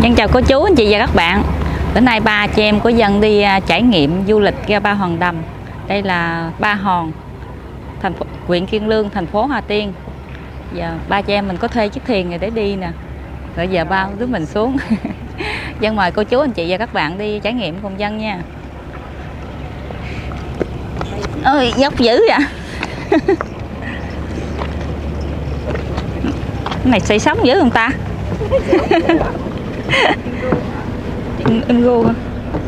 Dân chào cô chú, anh chị và các bạn. Bữa nay ba chị em của Dân đi trải nghiệm du lịch ra Ba Hòn Đầm. Đây là Ba Hòn, huyện Kiên Lương, thành phố Hà Tiên. Giờ ba chị em mình có thuê chiếc thuyền này để đi nè. Rồi giờ ba đứa mình xuống. Dân mời cô chú, anh chị và các bạn đi trải nghiệm cùng Dân nha. Ôi, dốc dữ vậy. Cái này xây sống dữ không ta? Em gu hả?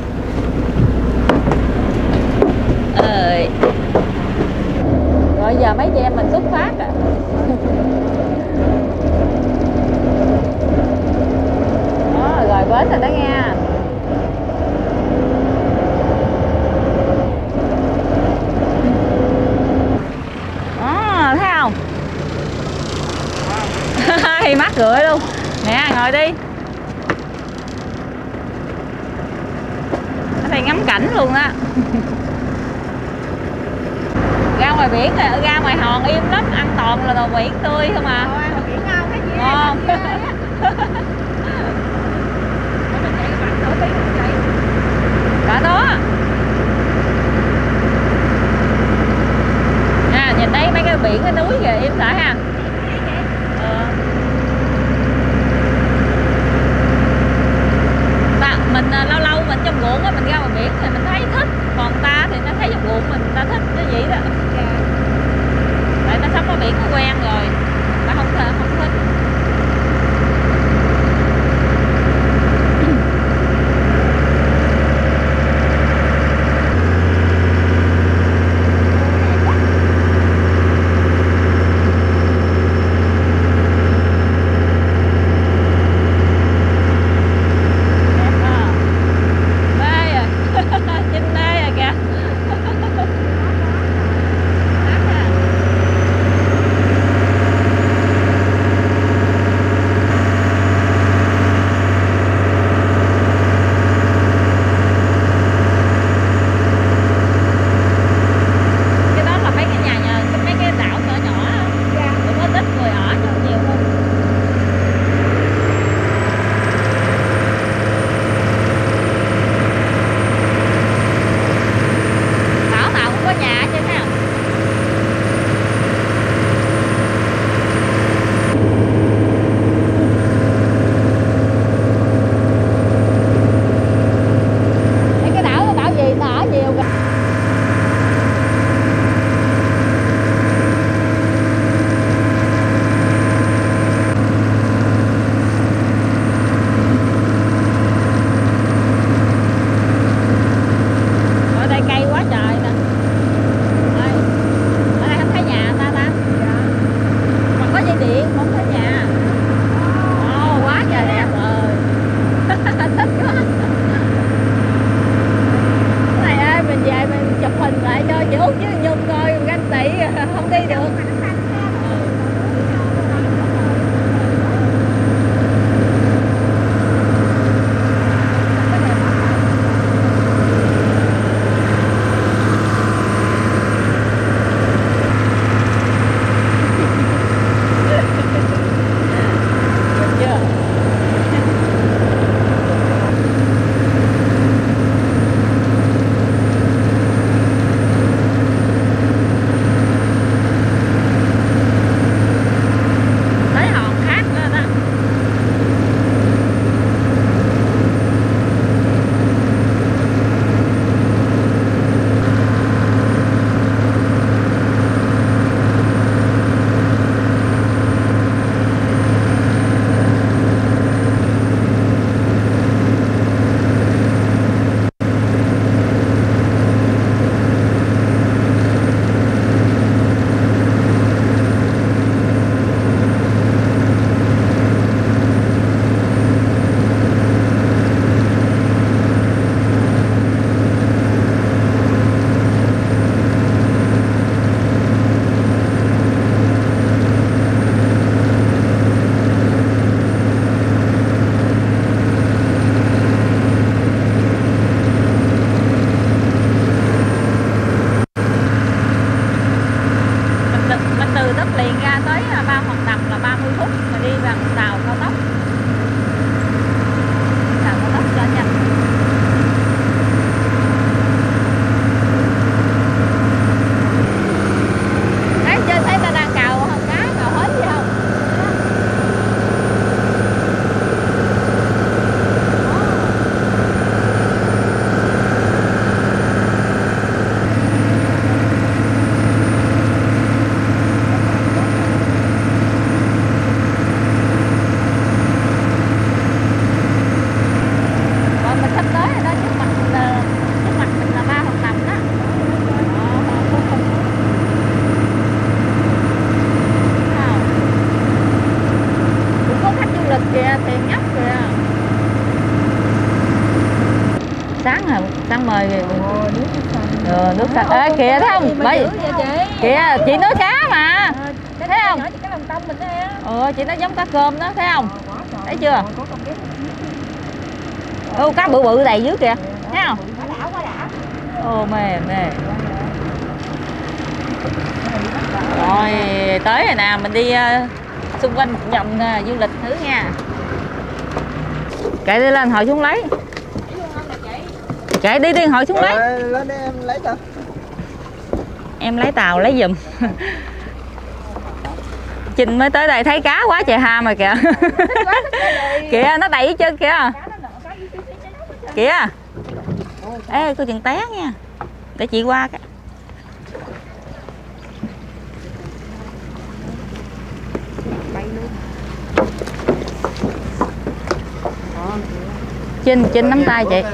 Rồi giờ mấy chị em mình xuất phát à. Đó, rồi bến rồi đó nha. Đó, thấy không? Thì mát rượi luôn. Nè, ngồi đi. Ở đây ngắm cảnh luôn đó. Ra ngoài biển rồi, ra ngoài hòn im lắm, ăn toàn là đồ biển tươi không à. Biển ngon cái gì? Ngon. Cả đó. À, nhìn thấy mấy cái biển, cái núi kìa, im lại ha. Mình lâu lâu mình trong ruộng á, mình ra ngoài biển thì mình thấy thích, còn ta thì nó thấy trong ruộng mình ta thích cái gì đó. Tại nó sống ở biển nó quen rồi, ta không thích. sáng mời nước sạch. Ê kìa thấy không? Bởi kìa chị nói cá mà. Thấy không? Chị nói giống cá cơm đó, thấy không? Thấy chưa? Cá bự bự đầy dưới kìa. Thấy không? Mê. Rồi tới rồi nè, mình đi xung quanh vòng du lịch thử nha. Kệ đi lên hồi xuống lấy. Kệ đi hồi xuống lấy. Lên đi em lấy cho. Em lấy tàu lấy giùm. Trinh mới tới đây thấy cá quá trời ham rồi kìa. Kìa nó đầy hết trơn kìa. Kìa. Ê cô chừng té nha. Để chị qua cái. Trinh nắm tay chị.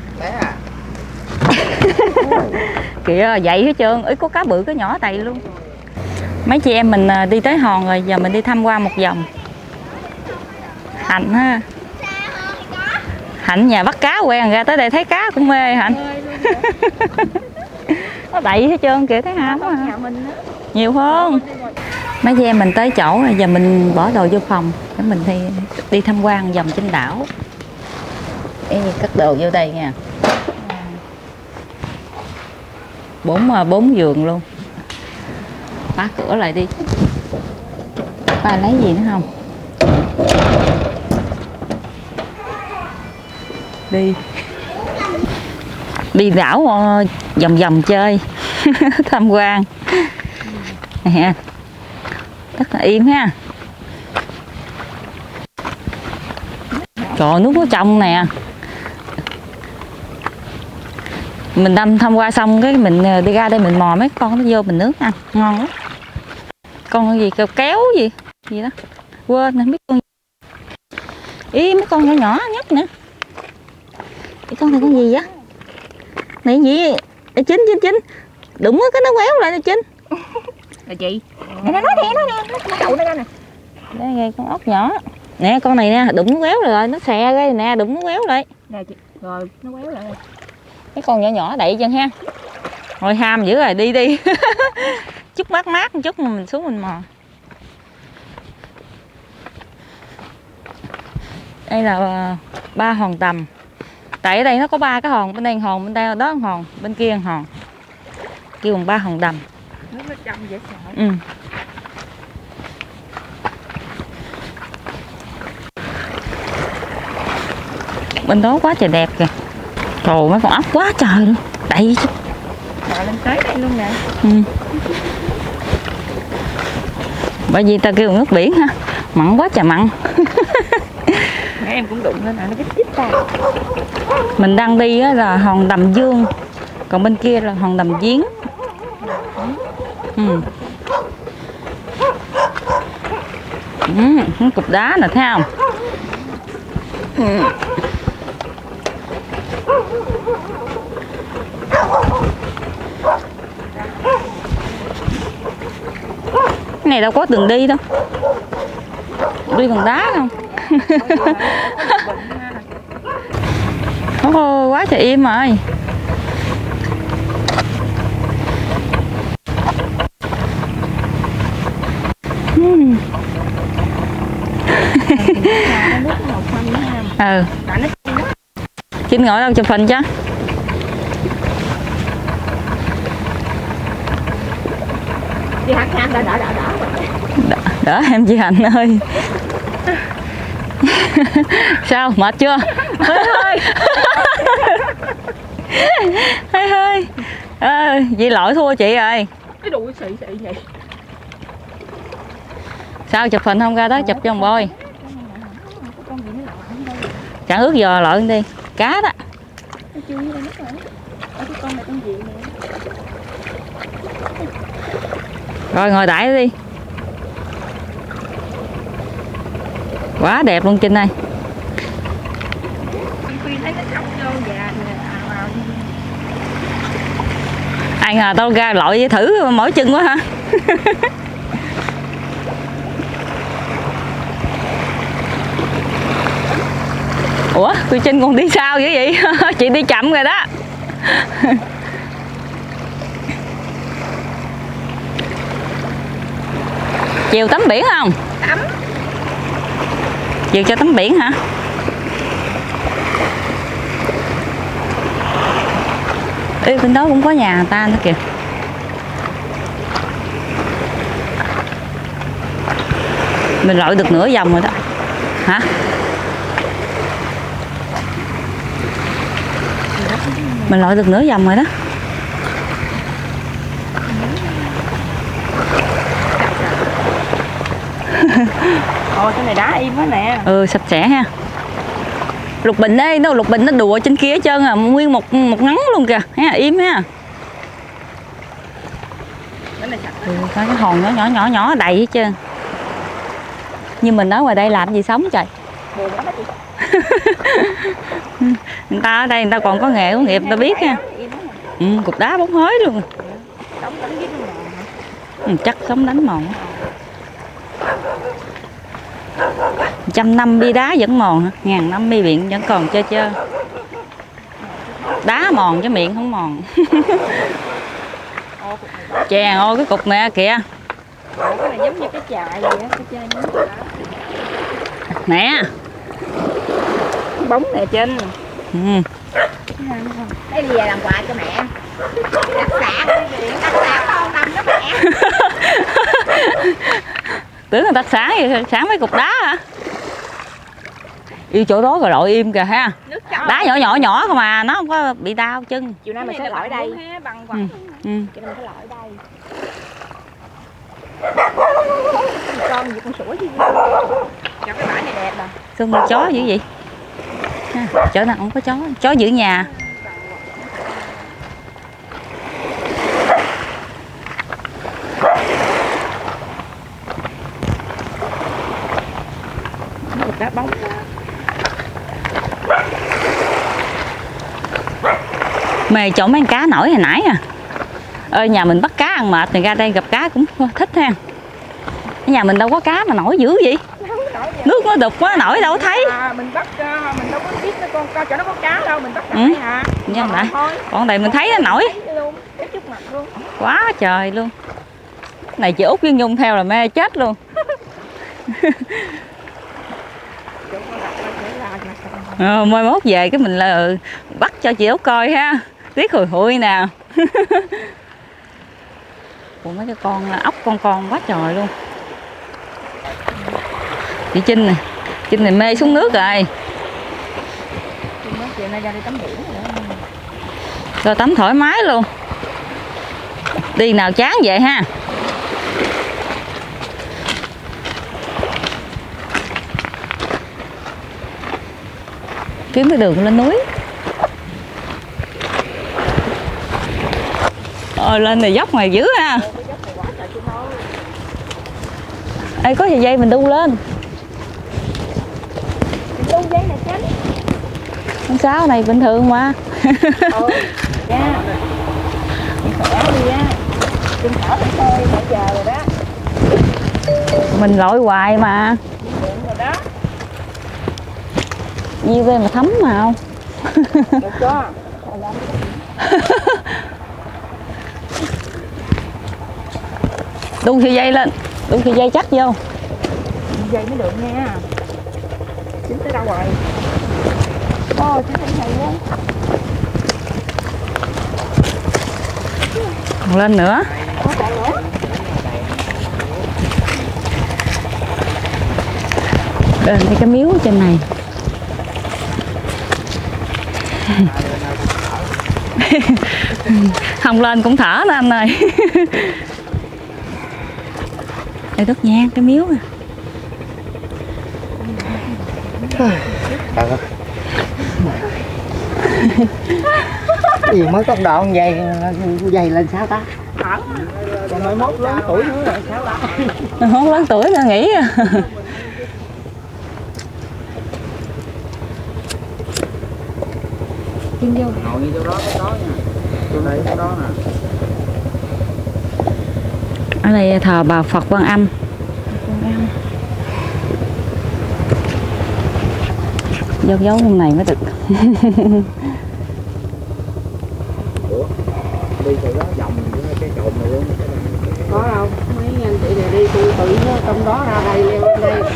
Kìa vậy hết trơn. Ý có cá bự cá nhỏ đầy luôn. Mấy chị em mình đi tới hòn rồi, giờ mình đi tham quan một vòng. Hạnh ha. Hạnh nhà bắt cá quen ra tới đây thấy cá cũng mê Hạnh. Nó đầy hết trơn kìa, thấy ham quá. Nhiều hơn. Mấy chị em mình tới chỗ rồi, giờ mình bỏ đồ vô phòng để mình đi tham quan vòng trên đảo. Cất đồ vô đây nha. 4 giường luôn. Khóa cửa lại đi. Ba lấy gì nữa không? Đi đảo vòng chơi. Tham quan. Rất là im ha. Trời, nước có trong nè. Mình tham quan xong cái mình đi ra đây mình mò mấy con nó vô mình nướng ăn ngon lắm. Con gì kéo gì đó quên nè, biết con mấy con nhỏ nhỏ nhất nữa. Cái con này con gì vậy? Này gì? Chín đụng cái nó quéo lại nè Chín. Là chị. Nè nó đậu nó nè. Đây con ốc nhỏ. Nè con này nè, đụng nó quéo rồi, nó xè ra nè, đụng nó quéo lại. Nè chị. Rồi nó quéo lại. Mấy con nhỏ nhỏ đậy chân ha. Rồi ham dữ rồi, đi. Chút mát một chút mà mình xuống mình mò. Đây là Ba Hòn Tầm. Tại ở đây nó có 3 cái hòn, bên đây hòn, bên đây đó hòn, bên kia hòn. Kêu bằng Ba Hòn Tầm. Nước nó trong dễ sợ. Ừ. Bên đó quá trời đẹp kìa. Trời, mấy con ốc quá trời luôn. Đầy chứ. Bò lên tới đây luôn nè. Ừ. Bởi vì ta kêu nước biển ha. Mặn quá trời mặn. Mấy em cũng đụng lên nó chích ta. Mình đang đi là hòn Đầm Dương. Còn bên kia là hòn Đầm Giếng. Cục đá nè, thấy không? Cái này đâu có đường đi đâu. Đi bằng đá không? Quá trời im rồi. Trinh ngồi đâu chụp hình chứ. Đi hát Đỡ em chị Hạnh ơi. Sao mệt chưa? Hơi vậy lỗi thua chị rồi. Cái đuôi xị vậy. Sao chụp hình không ra đó chụp cho ông bôi. Chẳng ướt giò lợn đi. Cá đó. Rồi ngồi đại đi. Quá đẹp luôn Trinh ơi. Ai ngờ tao ra lội với thử mỏi chân quá hả. Ủa Quy Trinh còn đi sao dữ vậy? Chị đi chậm rồi đó. Chiều tắm biển không? Tắm. Chiều cho tắm biển hả? Ê, bên đó cũng có nhà người ta nữa kìa. Mình lội được nửa vòng rồi đó. Hả? Mình lội được nửa vòng rồi đó. Ôi cái này đá im quá nè. Ừ, sạch sẽ ha. Lục Bình ấy, Lục Bình nó đùa trên kia hết trơn à, nguyên một ngắn luôn kìa, ha, im ha. Ừ, cái hòn nhỏ đầy hết trơn. Như mình ở ngoài đây làm gì sống trời. Người ta ở đây người ta còn có nghề có nghiệp, người ta biết ha. Ừ, cục đá bóng hới luôn. Ừ, chắc sống đánh mòn. 100 năm bi đá vẫn mòn hả? 1000 năm bi biển vẫn còn chơi. Đá mòn chứ miệng không mòn. Chè ôi cái cục này kìa. Cái này giống như cái chài vậy á, cái chai nước. Nè. Bóng nè Trinh. Ừ. Đây về làm quà cho mẹ. Đặc sản con đâm đó mẹ. Tưởng người ta sáng mấy cục đá hả? Yêu chỗ đó rồi lội im kìa ha. Đá nhỏ không à, nó không có bị đau chân. Chiều nay mình sẽ lội đây. Bằng quần. Ừ. Chiều nay mình sẽ lội đây. Con gì con sủa chứ. Cho cái bãi này đẹp nè. Sơn chó dữ vậy? Ha, chỗ nào không có chó giữ nhà. Đá bóng. Mày chỗ mấy con cá nổi hồi nãy à. Ơi nhà mình bắt cá ăn mệt thì ra đây gặp cá cũng thích ha. Ở nhà mình đâu có cá mà nổi dữ vậy. Nước nó đục quá nổi đâu có thấy. Mình bắt mình đâu có biết con chỗ nó có cá đâu, mình bắt lại hả? Nhưng mà con này mình thấy nó nổi. Cái chút mặt luôn. Quá trời luôn. Này chị Út với Nhung theo là mê chết luôn. Mai mốt về cái mình là bắt cho chị Út coi ha. Tiếc hùi nè. Ủa mấy cái con ốc con quá trời luôn. Chị Trinh này mê xuống nước rồi. Chiều nay ra đi tắm biển Rồi tắm thoải mái luôn. Đi nào chán vậy ha. Kiếm cái đường lên núi. Lên này dốc ngoài dữ ha. Ê có dây mình đu lên. Đu dây này tránh. Con sao này bình thường mà. Dạ. Khỏe đi á. Chân thở phải thôi nãy giờ rồi đó. Mình lội hoài mà. Rồi đó. Nhiêu đây mà thấm mà không. Được có. Đu thì dây lên. Đu thì dây chắc vô. Dây mới được nha. Chính tới đâu rồi? Ô, chính tới này quá. Còn lên nữa. Lên cái miếu trên này. Không lên cũng thở đó anh ơi. Đây đất nhang cái miếu nè. Gì mới có đoạn dày lên sao ta? Còn mai mốt lớn tuổi nữa rồi sao ta? Không lớn tuổi nữa nghĩ. Kim vô. Ngồi như chỗ đó nha. Chỗ này chỗ đó nè. Ở đây thờ bà Phật Quan Âm. Giấu giấu trong này mới được. Ủa, đi từ đó vòng cái trộn này luôn. Có đâu, mấy anh chị này đi tôi tự trong đó ra đây leo lên đây.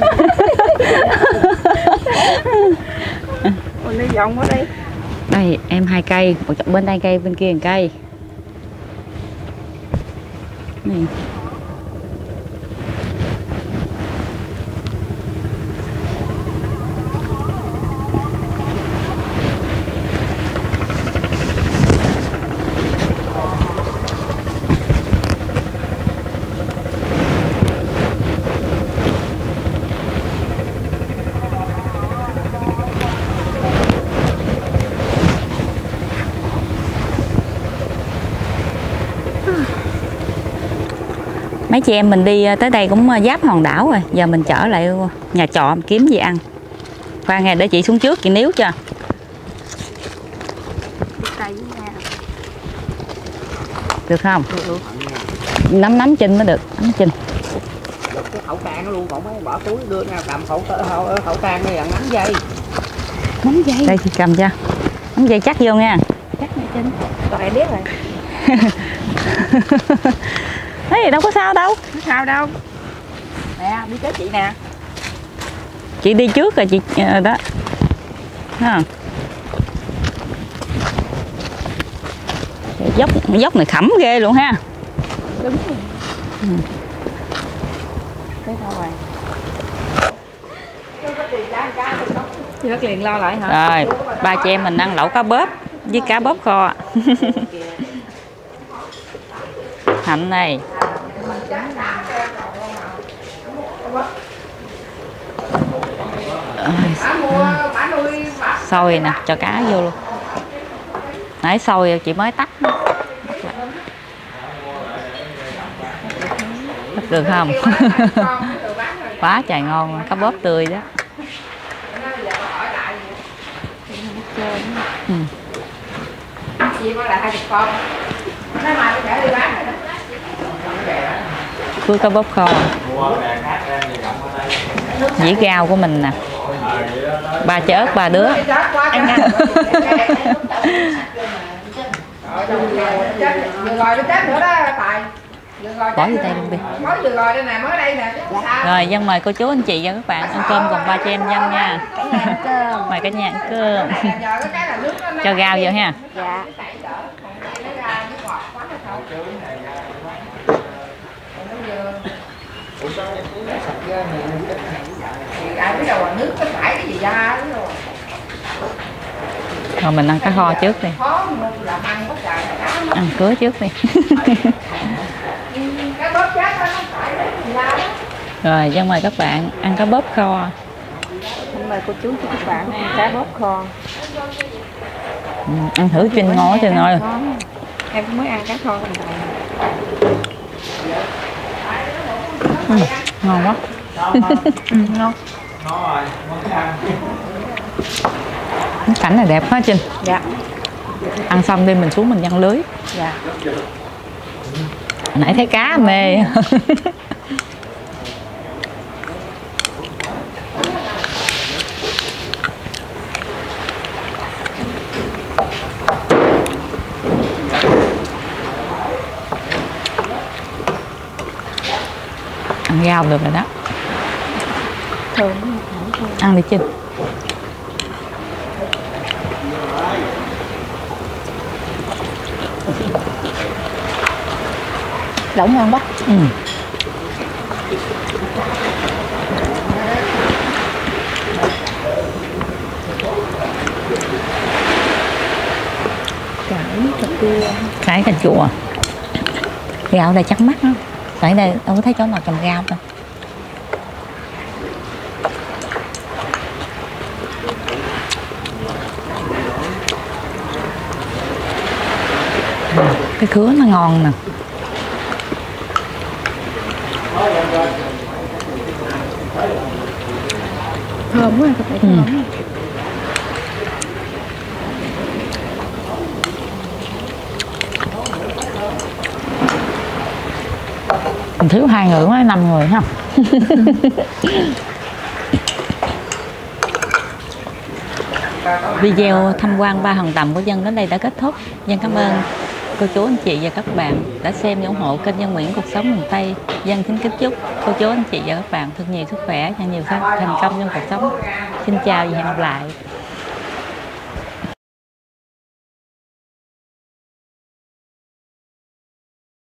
Mình đi vòng ở đây. Đây em 2 cây, bên đây cây, bên kia 1 cây. Này. Mấy chị em mình đi tới đây cũng giáp hòn đảo rồi. Giờ mình trở lại nhà trọ kiếm gì ăn. Khoan nghe để chị xuống trước chị níu cho. Được không? Được. Nắm chân mới được. Nắm chân. Cái khẩu trang nó luôn, còn mới bỏ túi đưa ra cầm khẩu trang này là nắm dây. Nắm dây. Đây thì cầm cho. Nắm dây chắc vô nha. Chắc này Trinh. Rồi biết rồi. Thế gì đâu có sao đâu. Không sao đâu. Nè, đi tới chị nè. Chị đi trước rồi chị đó. Ha. Dốc này khẩm ghê luôn ha. Đúng rồi. Thế thôi rồi. Chị Hất liền lo lại hả? Rồi, ba chị em mình ăn lẩu cá bóp với cá bóp kho. Hạnh này. Xôi nè, cho cá vô luôn. Nãy xôi chị mới tắt. Được không? Quá trời ngon, cá bóp tươi đó. Ừ. Chị có là 20 con. Nó mà sẽ đi bán rồi đó. Cua cá bóp kho. Dĩa rau của mình nè. 3 trái ớt 3 đứa. Ăn nha. Vừa rồi nó chết nữa đó Tài. Bỏ vô tay luôn đi. Mới vừa rồi đây nè, mới đây nè. Rồi dân mời cô chú anh chị và các bạn ăn cơm cùng ba chị em dân nha. Mời cả nhà ăn cơm. Cho rau vô ha. Dạ. Ai biết đâu nước có phải cái gì ra rồi. Rồi mình ăn cá kho trước đi. Ăn cưới trước đi. Rồi dân mời các bạn ăn cá bóp kho. Mời cô chú cho các bạn ăn cá bóp kho. Ăn thử Trinh ngon Trinh ơi. Em cũng mới ăn cá kho lần này. Ngon quá. Ngon. Cái cảnh này đẹp quá Trinh. Dạ. Ăn xong đi mình xuống mình giăng lưới. Dạ. Nãy thấy cá mê. Ăn rau được rồi đó. Thơm. Ăn đi Trinh. Lẩu ngon quá. Ừ. Cải cà chua. Gạo đây chắc mắc lắm. Tại đây đâu có thấy chỗ nào trồng rau đâu. Cái khứa nó ngon nè. Thơm quá, các bạn thơm quá. Mình thiếu 2 người mới 5 người ha. video tham quan Ba Hòn Đầm của Dân đến đây đã kết thúc. Dân cảm ơn cô chú anh chị và các bạn đã xem và ủng hộ kênh Dân Nguyễn Cuộc Sống Miền Tây. Dân kính chúc cô chú anh chị và các bạn thật nhiều sức khỏe và nhiều thành công trong cuộc sống. Xin chào và hẹn gặp lại.